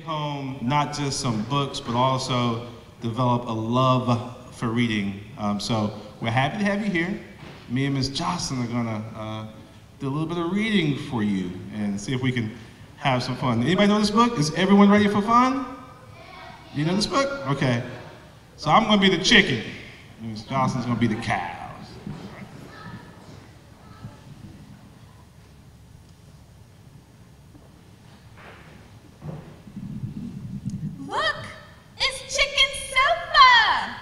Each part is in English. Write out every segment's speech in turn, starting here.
take home not just some books, but also develop a love for reading. So we're happy to have you here. Me and Ms. Jocelyn are gonna do a little bit of reading for you and see if we can have some fun. Anybody know this book? Is everyone ready for fun? You know this book? Okay. So I'm gonna be the chicken. Ms. Jocelyn's gonna be the cows. Look, it's Chicken Sofa.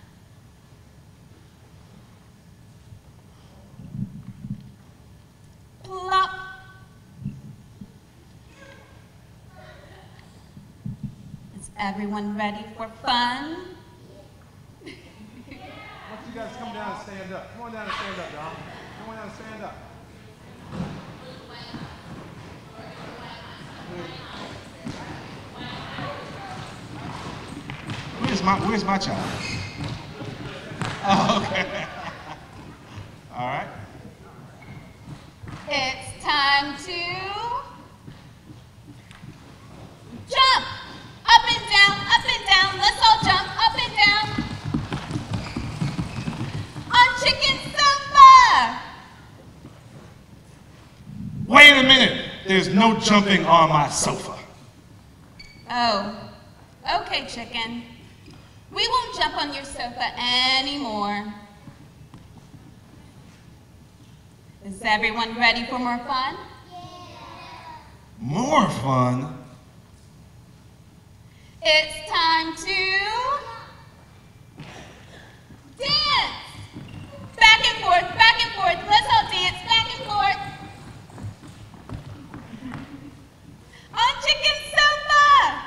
Plop. Is everyone ready for fun? Once you guys come down and stand up. Come on down and stand up, y'all. Come on down and stand up. Where's my child? Oh, okay. All right. It's time to jump. Up and down, up and down. Let's all jump up and down. On Chicken Sofa. Wait a minute. There's no jumping on my sofa. Oh, okay, Chicken. We won't jump on your sofa anymore. Is everyone ready for more fun? More fun? It's time to dance. Back and forth, back and forth. Let's all dance back and forth. On Chicken Sofa.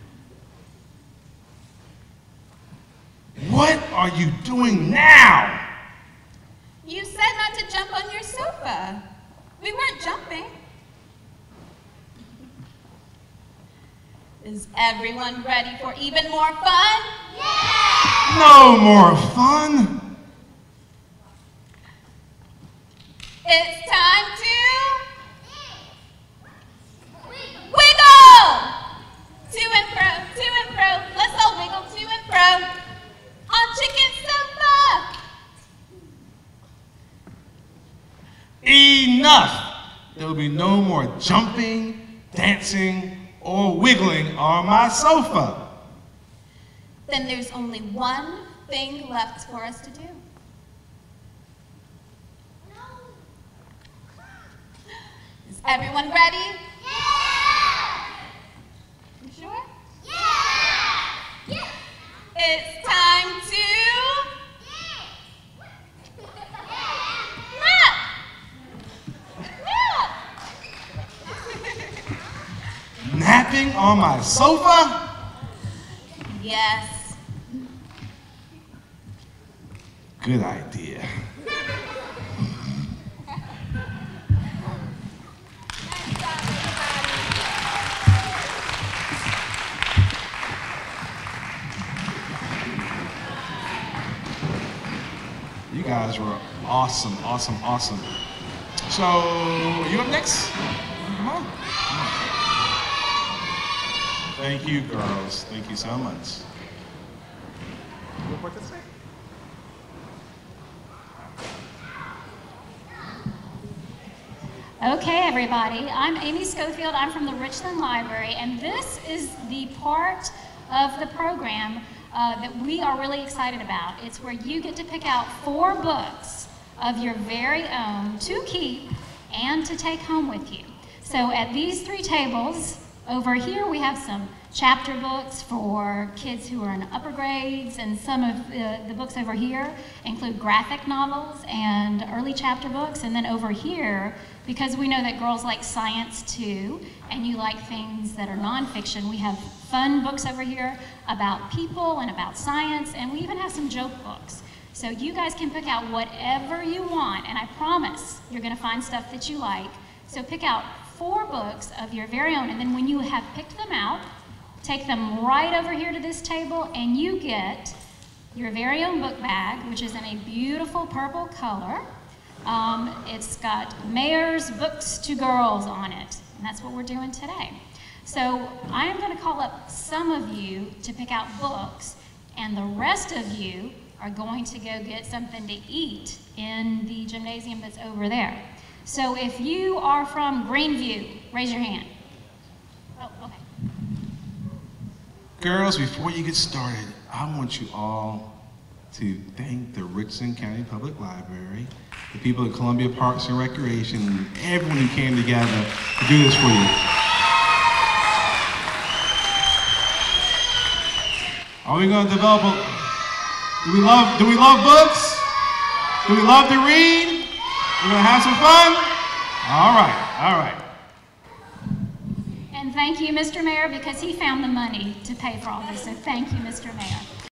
What are you doing now? You said not to jump on your sofa. We weren't jumping. Is everyone ready for even more fun? Yeah! No more fun. It's time to wiggle! To and fro, let's all wiggle to and fro. On Chicken Sofa! Enough! There will be no more jumping, dancing, or wiggling on my sofa. Then there's only one thing left for us to do. Is everyone ready? Yeah! You sure? Yeah! Yeah! It's time to Napping on my sofa? yes. Good idea. You guys were awesome, awesome, awesome. So, are you up next? Come on. Thank you, girls. Thank you so much. You'll participate? Okay, everybody. I'm Amy Schofield. I'm from the Richland Library, and this is the part of the program that we are really excited about. It's where you get to pick out 4 books of your very own to keep and to take home with you. So at these 3 tables, over here we have some chapter books for kids who are in upper grades, and some of the books over here include graphic novels and early chapter books. And then over here, because we know that girls like science too, and you like things that are nonfiction, we have fun books over here about people and about science, and we even have some joke books. So you guys can pick out whatever you want, and I promise you're gonna find stuff that you like. So pick out 4 books of your very own, and then when you have picked them out, take them right over here to this table, and you get your very own book bag, which is in a beautiful purple color. It's got Mayor's Books to Girls on it, and that's what we're doing today. So I am going to call up some of you to pick out books, and the rest of you are going to go get something to eat in the gymnasium that's over there. So if you are from Greenview, raise your hand. Oh, okay. Girls, before you get started, I want you all to thank the Richland County Public Library, the people at Columbia Parks and Recreation, and everyone who came together to do this for you. Are we going to develop do we love books? Do we love to read? We're going to have some fun? All right. And thank you, Mr. Mayor, because he found the money to pay for all this. So thank you, Mr. Mayor.